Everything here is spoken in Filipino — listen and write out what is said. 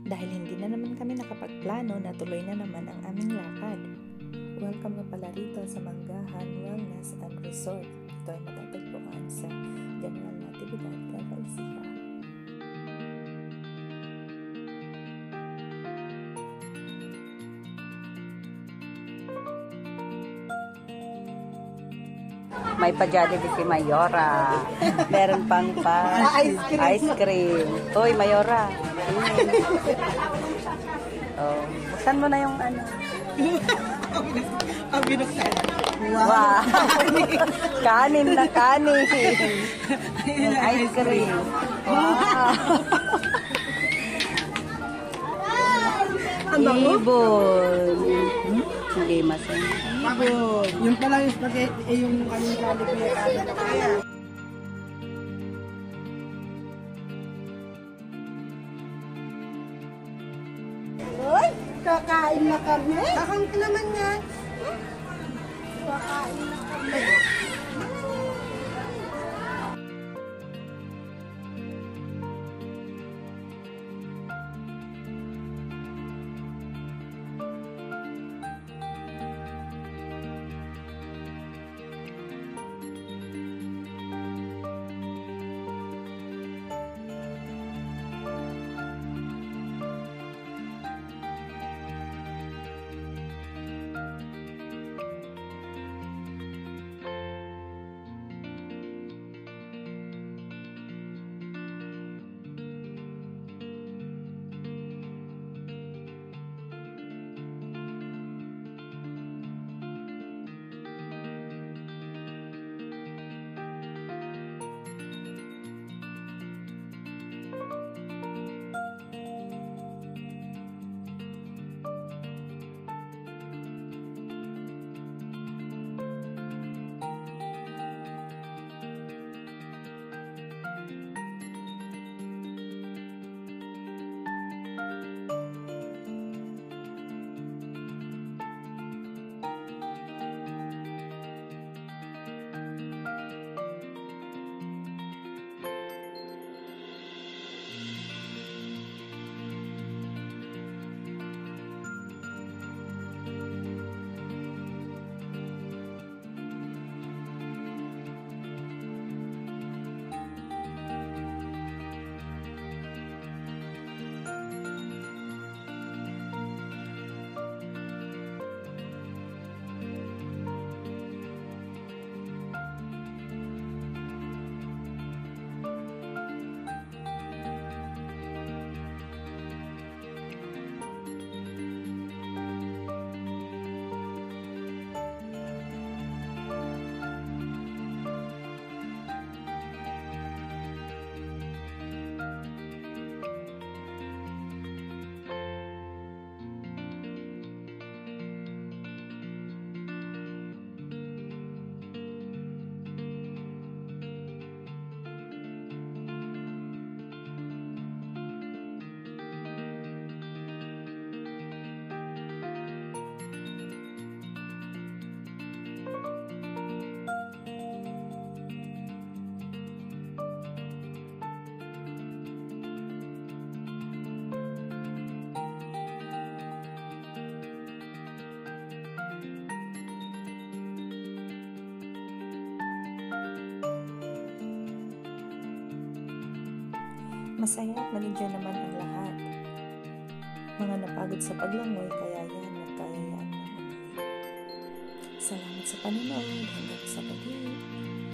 dahil hindi na naman kami nakapagplano na tuloy na naman ang aming lakad. Welcome na pala rito sa Manggahan Wellness and Resort. Ito ay matatagpuan sa General Natividad, Quezon City. May pa-Jollibee si Mayora. Meron pang ice cream. Uy, Mayora. Oh, buksan mo na yung ano. Ang binuksan. Wow. Kanin na kanin. Yung ice cream. Wow. Ibon. Hindi masin. Ibon. Yung pala yung spaghetti, yung kaming Jollibee na kaya. Uy, kakain na kami. Kakain ka naman yan. Kakain na kami. Masaya at maligyan naman ang lahat. Mga napagod sa paglangoy, kaya yan at kaya yan na umuwi. Salamat sa panonood. Hanggang sa pag-ibig.